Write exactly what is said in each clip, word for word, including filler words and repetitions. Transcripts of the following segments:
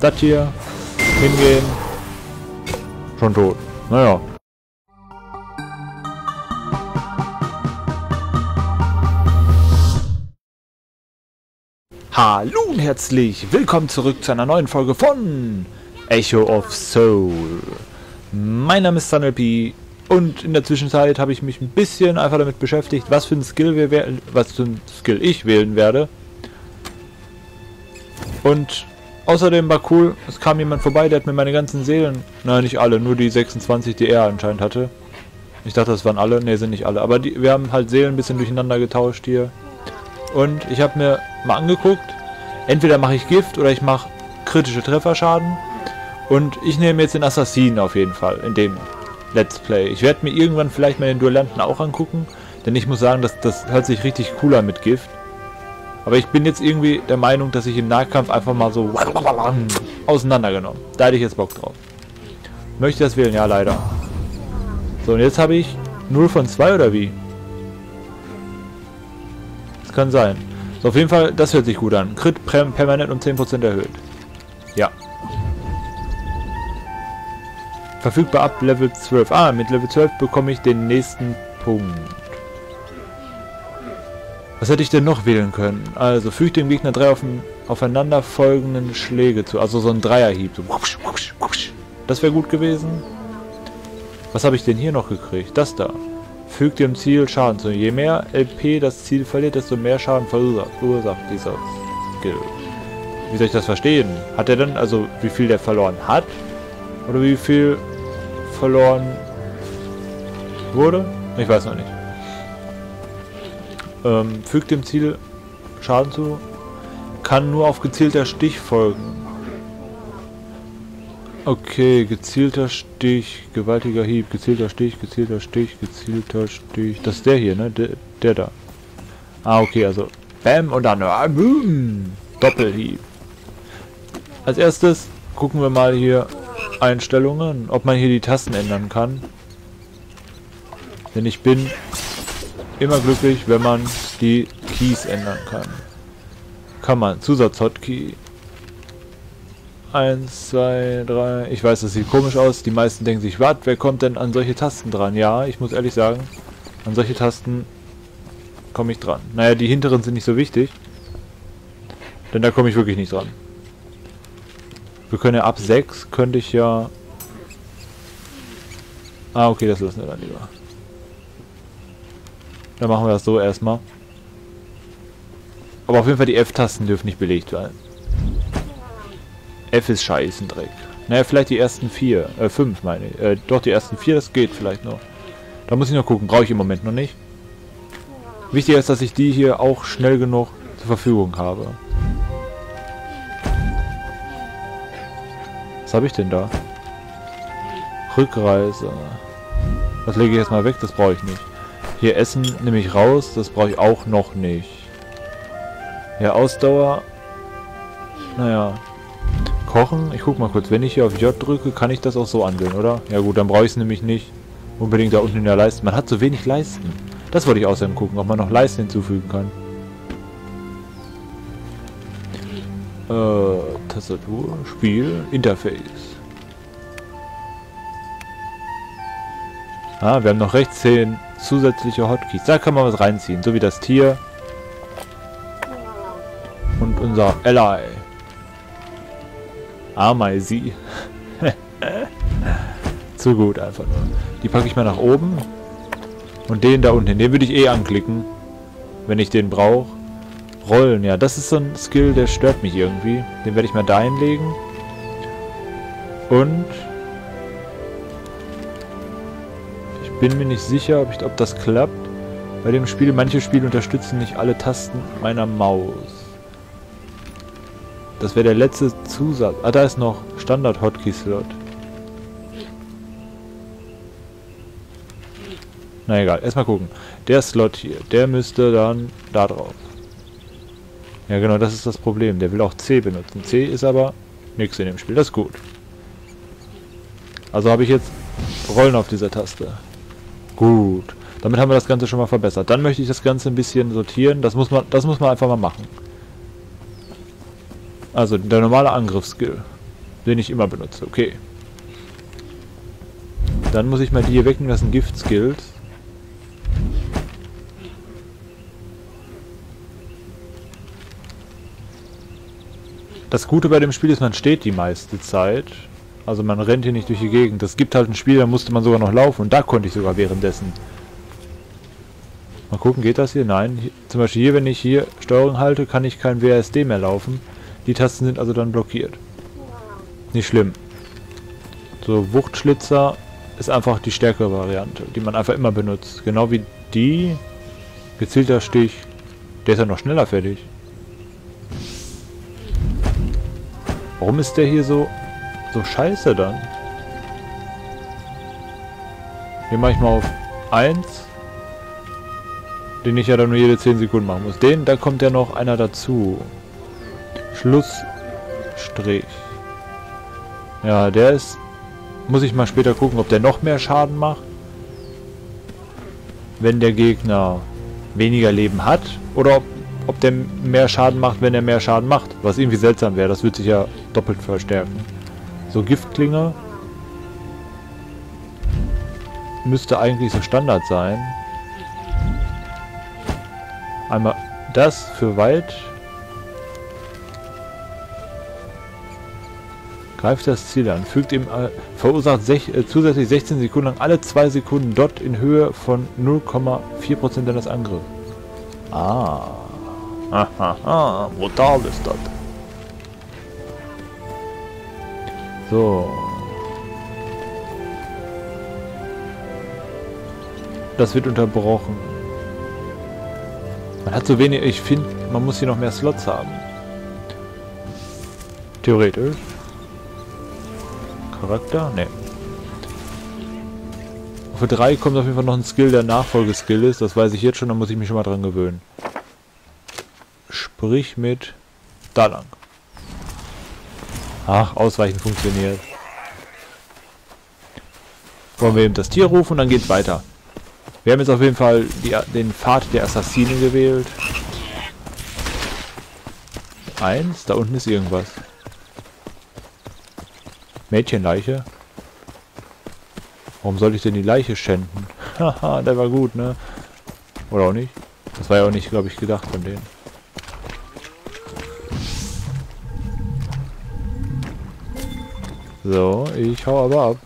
Das hier. Hingehen. Schon tot. Naja. Hallo und herzlich willkommen zurück zu einer neuen Folge von Echo of Soul. Mein Name ist SunLP und in der Zwischenzeit habe ich mich ein bisschen einfach damit beschäftigt, was für ein Skill wir wählen, was für ein Skill ich wählen werde. Und außerdem war cool, es kam jemand vorbei, der hat mir meine ganzen Seelen, nein nicht alle, nur die sechsundzwanzig, die er anscheinend hatte. Ich dachte, das waren alle, ne, sind nicht alle, aber die, wir haben halt Seelen ein bisschen durcheinander getauscht hier. Und ich habe mir mal angeguckt, entweder mache ich Gift oder ich mache kritische Trefferschaden. Und ich nehme jetzt den Assassinen auf jeden Fall in dem Let's Play. Ich werde mir irgendwann vielleicht mal den Duellanten auch angucken, denn ich muss sagen, das, das hört sich richtig cool an mit Gift. Aber ich bin jetzt irgendwie der Meinung, dass ich im Nahkampf einfach mal so auseinandergenommen. Da hätte ich jetzt Bock drauf. Möchte ich das wählen? Ja, leider. So, und jetzt habe ich null von zwei oder wie? Das kann sein. So, auf jeden Fall, das hört sich gut an. Crit permanent um zehn Prozent erhöht. Ja. Verfügbar ab Level zwölf. Ah, mit Level zwölf bekomme ich den nächsten Punkt. Was hätte ich denn noch wählen können? Also, fügt dem Gegner drei auf aufeinanderfolgenden Schläge zu. Also so ein Dreierhieb. So. Das wäre gut gewesen. Was habe ich denn hier noch gekriegt? Das da. Fügt dem Ziel Schaden zu. Je mehr L P das Ziel verliert, desto mehr Schaden verursacht, verursacht dieser Skill. Wie soll ich das verstehen? Hat er denn, also wie viel der verloren hat? Oder wie viel verloren wurde? Ich weiß noch nicht. Ähm, fügt dem Ziel Schaden zu. Kann nur auf gezielter Stich folgen. Okay, gezielter Stich, gewaltiger Hieb, gezielter Stich, gezielter Stich, gezielter Stich. Das ist der hier, ne? Der, der da. Ah, okay, also Bam und dann ah, boom, Doppelhieb. Als erstes gucken wir mal hier Einstellungen, ob man hier die Tasten ändern kann. Denn ich bin immer glücklich, wenn man die Keys ändern kann. Kann man. Zusatz-Hotkey. eins, zwei, drei. Ich weiß, das sieht komisch aus. Die meisten denken sich, warte, wer kommt denn an solche Tasten dran? Ja, ich muss ehrlich sagen, an solche Tasten komme ich dran. Naja, die hinteren sind nicht so wichtig. Denn da komme ich wirklich nicht dran. Wir können ja ab sechs, könnte ich ja... Ah, okay, das lassen wir dann lieber. Dann machen wir das so erstmal. Aber auf jeden Fall die F-Tasten dürfen nicht belegt werden. F ist Scheißendreck. Naja, vielleicht die ersten vier, äh, fünf meine ich. Äh, doch, die ersten vier, das geht vielleicht noch. Da muss ich noch gucken, brauche ich im Moment noch nicht. Wichtig ist, dass ich die hier auch schnell genug zur Verfügung habe. Was habe ich denn da? Rückreise. Das lege ich jetzt mal weg, das brauche ich nicht. Hier Essen nehme ich raus, das brauche ich auch noch nicht. Ja, Ausdauer. Naja. Kochen, ich guck mal kurz, wenn ich hier auf J drücke, kann ich das auch so anwählen, oder? Ja gut, dann brauche ich es nämlich nicht unbedingt da unten in der Leiste. Man hat so wenig Leisten. Das wollte ich außerdem gucken, ob man noch Leisten hinzufügen kann. Äh, Tastatur, Spiel, Interface. Ah, wir haben noch rechts zehn zusätzliche Hotkeys. Da kann man was reinziehen, so wie das Tier. Und unser Ally. Ameisi. Zu gut einfach nur. Die packe ich mal nach oben. Und den da unten, den würde ich eh anklicken. Wenn ich den brauche. Rollen, ja, das ist so ein Skill, der stört mich irgendwie. Den werde ich mal da hinlegen. Und ich bin mir nicht sicher, ob, ich, ob das klappt. Bei dem Spiel, manche Spiele unterstützen nicht alle Tasten meiner Maus. Das wäre der letzte Zusatz. Ah, da ist noch Standard-Hotkey-Slot. Na egal, erstmal gucken. Der Slot hier, der müsste dann da drauf. Ja genau, das ist das Problem. Der will auch C benutzen. C ist aber nichts in dem Spiel. Das ist gut. Also habe ich jetzt Rollen auf dieser Taste. Gut. Damit haben wir das Ganze schon mal verbessert. Dann möchte ich das Ganze ein bisschen sortieren. Das muss man, das muss man einfach mal machen. Also der normale Angriffsskill. Den ich immer benutze. Okay. Dann muss ich mal die hier wegnehmen, das sind Gift-Skills. Das Gute bei dem Spiel ist, man steht die meiste Zeit. Also man rennt hier nicht durch die Gegend. Es gibt halt ein Spiel, da musste man sogar noch laufen. Und da konnte ich sogar währenddessen. Mal gucken, geht das hier? Nein. Hier, zum Beispiel hier, wenn ich hier Steuerung halte, kann ich kein W A S D mehr laufen. Die Tasten sind also dann blockiert. Nicht schlimm. So, Wuchtschlitzer ist einfach die stärkere Variante, die man einfach immer benutzt. Genau wie die. Gezielter Stich. Der ist ja noch schneller fertig. Warum ist der hier so, so scheiße dann? Den mache ich mal auf eins. Den ich ja dann nur jede zehn Sekunden machen muss. Den, da kommt ja noch einer dazu. Schlussstrich. Ja, der ist... Muss ich mal später gucken, ob der noch mehr Schaden macht. Wenn der Gegner weniger Leben hat. Oder ob, ob der mehr Schaden macht, wenn er mehr Schaden macht. Was irgendwie seltsam wäre. Das wird sich ja doppelt verstärken. So, Giftklinge. Müsste eigentlich so Standard sein. Einmal das für weit. Greift das Ziel an. Fügt ihm äh, verursacht sech, äh, zusätzlich sechzehn Sekunden lang alle zwei Sekunden Dot in Höhe von null Komma vier Prozent deines Angriffs. Ah. Hahaha. Brutal ist das. So. Das wird unterbrochen. Man hat so wenig, ich finde, man muss hier noch mehr Slots haben. Theoretisch. Charakter? Ne. Für drei kommt auf jeden Fall noch ein Skill, der Nachfolgeskill ist. Das weiß ich jetzt schon, da muss ich mich schon mal dran gewöhnen. Sprich mit da lang. Ach, Ausweichen funktioniert. Wollen wir eben das Tier rufen und dann geht's weiter. Wir haben jetzt auf jeden Fall die, den Pfad der Assassine gewählt. Eins, da unten ist irgendwas. Mädchenleiche. Warum soll ich denn die Leiche schänden? Haha, der war gut, ne? Oder auch nicht? Das war ja auch nicht, glaube ich, gedacht von denen. So, ich hau aber ab.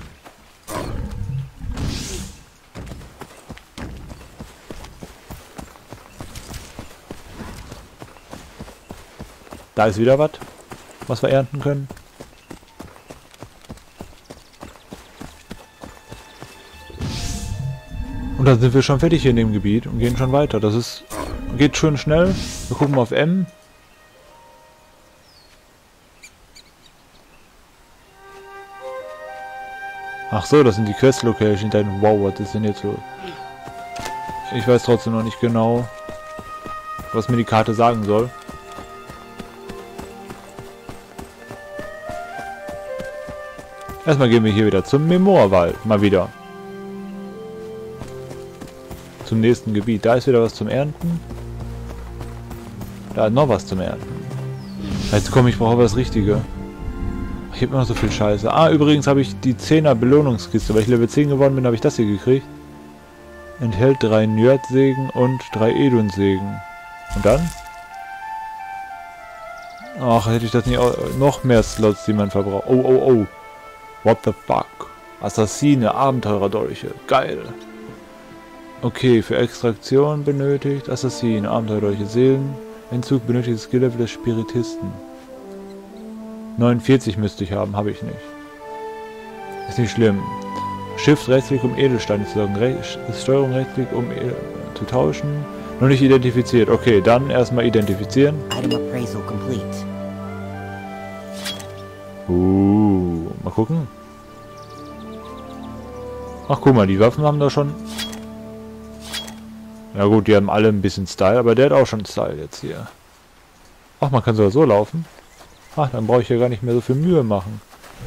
Da ist wieder was, was wir ernten können. Und dann sind wir schon fertig hier in dem Gebiet und gehen schon weiter. Das ist geht schön schnell. Wir gucken mal auf M. Ach so, das sind die Quest-Locations. Wow, was ist denn jetzt so? Ich weiß trotzdem noch nicht genau, was mir die Karte sagen soll. Erstmal gehen wir hier wieder zum Memorwald. Mal wieder. Zum nächsten Gebiet. Da ist wieder was zum Ernten. Da ist noch was zum Ernten. Jetzt komm, ich brauche aber das Richtige. Ich habe immer noch so viel Scheiße. Ah, übrigens habe ich die zehner Belohnungskiste. Weil ich Level zehn geworden bin, habe ich das hier gekriegt. Enthält drei Njörd-Sägen und drei Edun-Sägen. Und dann? Ach, hätte ich das nicht... Noch mehr Slots, die man verbraucht. Oh, oh, oh. What the fuck? Assassine, Abenteurerdolche. Geil. Okay, für Extraktion benötigt Assassine, Abenteurerdolche, Seelenentzug benötigt Skill-Level des Spiritisten. neunundvierzig müsste ich haben, habe ich nicht. Ist nicht schlimm. Shift Rechtsklick, um Edelsteine zu sagen. Re Steuerung Rechtsklick, um Edel zu tauschen. Noch nicht identifiziert. Okay, dann erstmal identifizieren. Uh, mal gucken. Ach, guck mal, die Waffen haben da schon... Ja gut, die haben alle ein bisschen Style, aber der hat auch schon Style jetzt hier. Ach, man kann sogar so laufen. Ach, dann brauche ich ja gar nicht mehr so viel Mühe machen.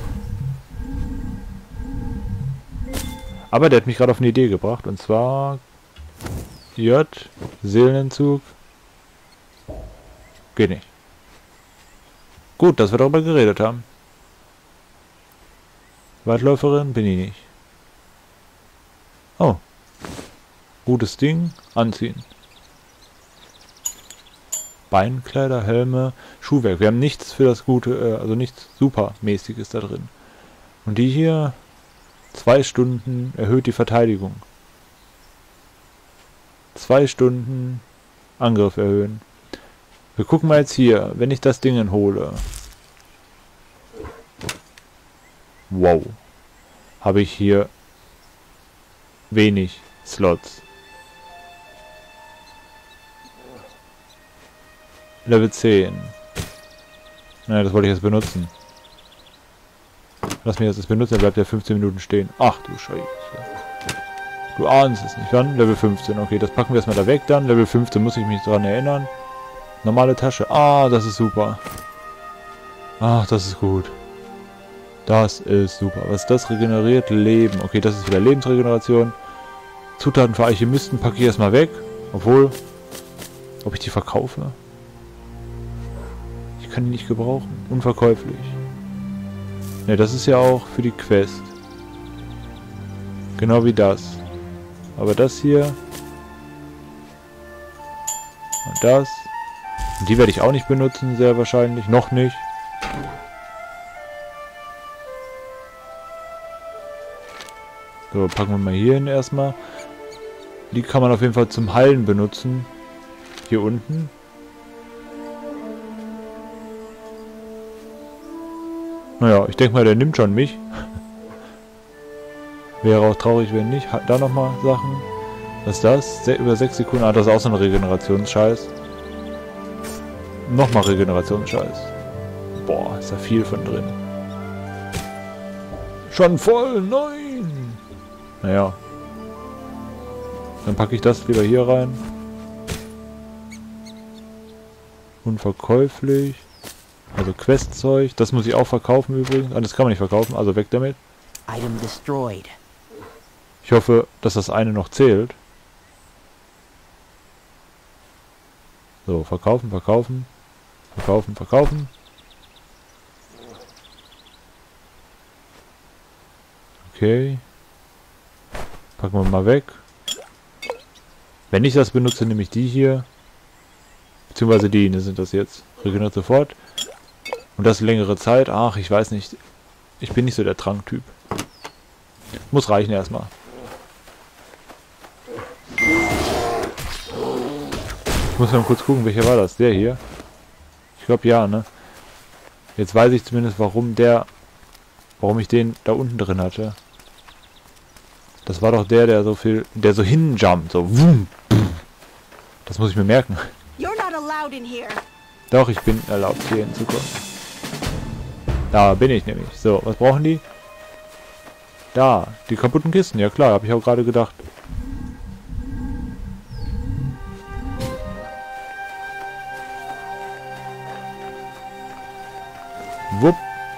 Aber der hat mich gerade auf eine Idee gebracht, und zwar... J, Seelenentzug. Geht nicht. Gut, dass wir darüber geredet haben. Weitläuferin bin ich nicht. Oh. Gutes Ding. Anziehen. Beinkleider, Helme, Schuhwerk. Wir haben nichts für das Gute, äh, also nichts Supermäßiges da drin. Und die hier, zwei Stunden, erhöht die Verteidigung. Zwei Stunden Angriff erhöhen. Wir gucken mal jetzt hier, wenn ich das Ding hole. Wow. Habe ich hier wenig Slots. Level zehn. Naja, das wollte ich jetzt benutzen. Lass mich jetzt das benutzen, dann bleibt der fünfzehn Minuten stehen. Ach du Scheiße. Du ahnst es nicht. Wann? Level fünfzehn. Okay, das packen wir erstmal da weg dann. Level fünfzehn muss ich mich daran erinnern. Normale Tasche. Ah, das ist super. Ach, das ist gut. Das ist super. Was ist das? Regeneriert Leben. Okay, das ist wieder Lebensregeneration. Zutaten für Alchemisten packe ich erstmal weg. Obwohl, ob ich die verkaufe? Ich kann die nicht gebrauchen. Unverkäuflich. Ne, das ist ja auch für die Quest. Genau wie das. Aber das hier. Und das. Und die werde ich auch nicht benutzen, sehr wahrscheinlich. Noch nicht. So, packen wir mal hier hin erstmal. Die kann man auf jeden Fall zum Heilen benutzen. Hier unten. Naja, ich denke mal, der nimmt schon mich. Wäre auch traurig, wenn nicht. Hat da nochmal Sachen. Was ist das? Se über sechs Sekunden. Ah, das ist auch so ein Regenerationsscheiß. Nochmal Regenerationsscheiß. Boah, ist da viel von drin. Schon voll, nein! Naja. Dann packe ich das lieber hier rein. Unverkäuflich. Also Questzeug. Das muss ich auch verkaufen übrigens. Ah, das kann man nicht verkaufen, also weg damit. Item destroyed. Ich hoffe, dass das eine noch zählt. So, verkaufen, verkaufen. Verkaufen, verkaufen. Okay. Packen wir mal weg. Wenn ich das benutze, nehme ich die hier. Beziehungsweise die, ne, sind das jetzt. Regeneriert sofort. Und das längere Zeit. Ach, ich weiß nicht. Ich bin nicht so der Tranktyp. Muss reichen erstmal. Ich muss mal kurz gucken, welcher war das? Der hier? Ich glaube ja, ne? Jetzt weiß ich zumindest, warum der... Warum ich den da unten drin hatte. Das war doch der, der so viel... Der so hinjumpt. So... Das muss ich mir merken. Doch, ich bin erlaubt, hier hinzukommen. Da bin ich nämlich. So, was brauchen die? Da, die kaputten Kisten. Ja klar, habe ich auch gerade gedacht. Wupp.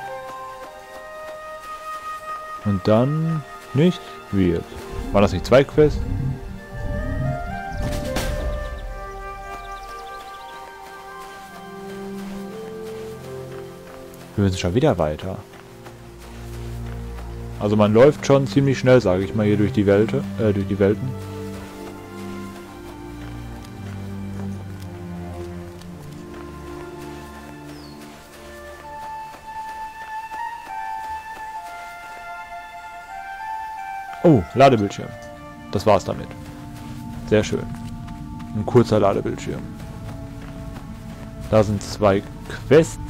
Und dann nicht? Wie jetzt? War das nicht zwei Quests? Wir müssen schon wieder weiter. Also man läuft schon ziemlich schnell, sage ich mal, hier durch die Welt, äh, durch die Welten. Oh, Ladebildschirm. Das war's damit. Sehr schön. Ein kurzer Ladebildschirm. Da sind zwei Quests.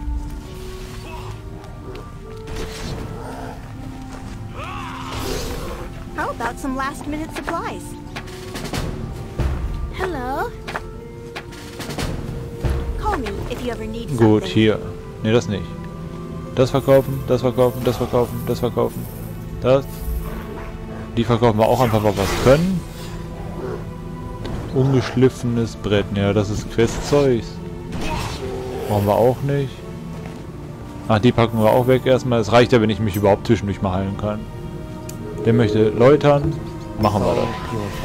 How about some last-minute supplies? Hello. Call me if you ever need something. Gut, hier. Ne, das nicht. Das verkaufen, das verkaufen, das verkaufen, das verkaufen. Das. Die verkaufen wir auch einfach, weil wir was können. Ungeschliffenes Brett. Ja, das ist Questzeug. Brauchen wir auch nicht. Ach, die packen wir auch weg erstmal. Es reicht ja, wenn ich mich überhaupt zwischendurch mal heilen kann. Der möchte läutern. Machen wir das.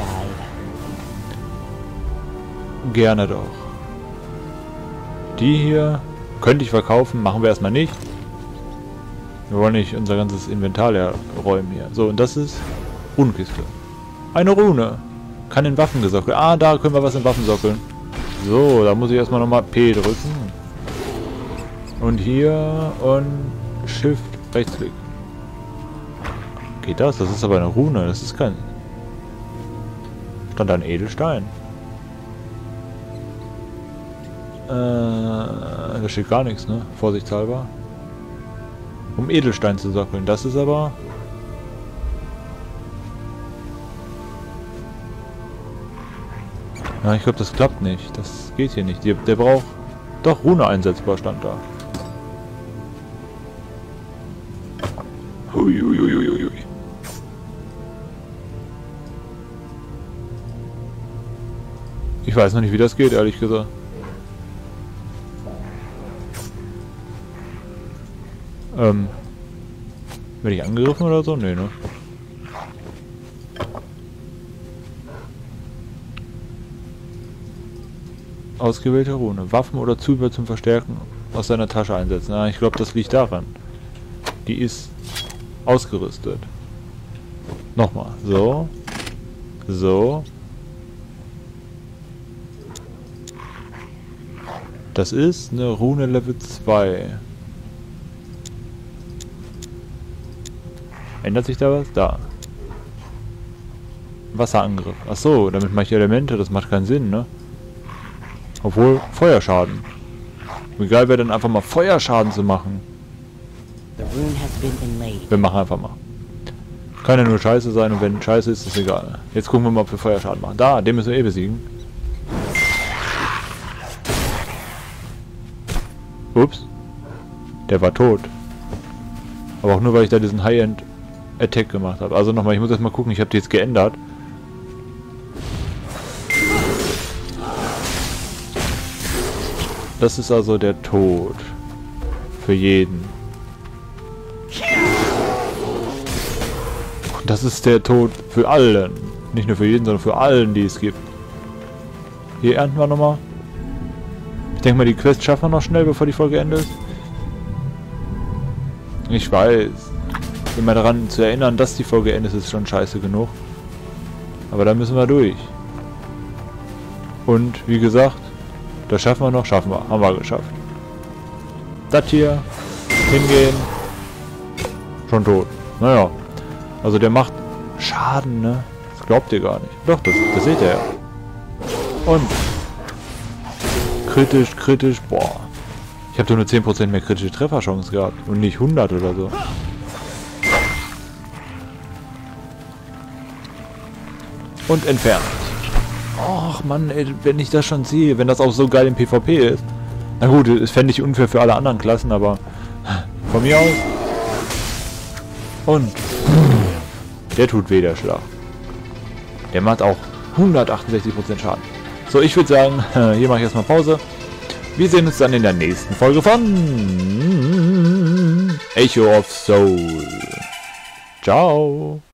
Gerne doch. Die hier könnte ich verkaufen. Machen wir erstmal nicht. Wir wollen nicht unser ganzes Inventar leer räumen hier. So, und das ist Runenkiste. Eine Rune. Kann in Waffen gesockeln. Ah, da können wir was in Waffen sockeln. So, da muss ich erstmal nochmal P drücken. Und hier und Shift, Rechtsklick. Geht das? Das ist aber eine Rune. Das ist kein... Stand da ein Edelstein? Äh, da steht gar nichts, ne? Vorsichtshalber. Um Edelstein zu sockeln. Das ist aber... Ja, ich glaube, das klappt nicht. Das geht hier nicht. Der, der braucht... Doch, Rune einsetzbar stand da. Hui, hui, hui, hui, hui. Ich weiß noch nicht, wie das geht, ehrlich gesagt. Ähm... Werde ich angegriffen oder so? Nee, ne? Ausgewählte Rune. Waffen oder Zubehör zum Verstärken aus seiner Tasche einsetzen. Ah, ich glaube, das liegt daran. Die ist ausgerüstet. Nochmal. So. So. Das ist eine Rune Level zwei. Ändert sich da was? Da. Wasserangriff. Achso, damit mache ich Elemente. Das macht keinen Sinn, ne? Obwohl, Feuerschaden. Wie geil wäre denn einfach mal Feuerschaden zu machen. Wir machen einfach mal. Kann ja nur Scheiße sein und wenn Scheiße ist, ist es egal. Jetzt gucken wir mal, ob wir Feuerschaden machen. Da, den müssen wir eh besiegen. Ups. Der war tot. Aber auch nur, weil ich da diesen High-End-Attack gemacht habe. Also nochmal, ich muss erst mal gucken, ich habe die jetzt geändert. Das ist also der Tod. Für jeden. Und das ist der Tod für allen. Nicht nur für jeden, sondern für allen, die es gibt. Hier ernten wir nochmal. Ich denke mal, die Quest schaffen wir noch schnell, bevor die Folge endet. Ich weiß. Immer daran zu erinnern, dass die Folge endet, ist schon scheiße genug. Aber da müssen wir durch. Und wie gesagt, das schaffen wir noch, schaffen wir. Haben wir geschafft. Das hier. Hingehen. Schon tot. Naja. Also der macht Schaden, ne? Das glaubt ihr gar nicht. Doch, das, das seht ihr ja. Und. Kritisch, kritisch. Boah. Ich habe doch nur zehn Prozent mehr kritische Trefferchance gehabt. Und nicht hundert oder so. Und entfernt. Och Mann, ey, wenn ich das schon sehe, wenn das auch so geil im PvP ist. Na gut, das fände ich unfair für alle anderen Klassen, aber von mir aus. Und der tut weh, der Schlag. Der macht auch hundertachtundsechzig Prozent Schaden. So, ich würde sagen, hier mache ich erstmal Pause. Wir sehen uns dann in der nächsten Folge von Echo of Soul. Ciao.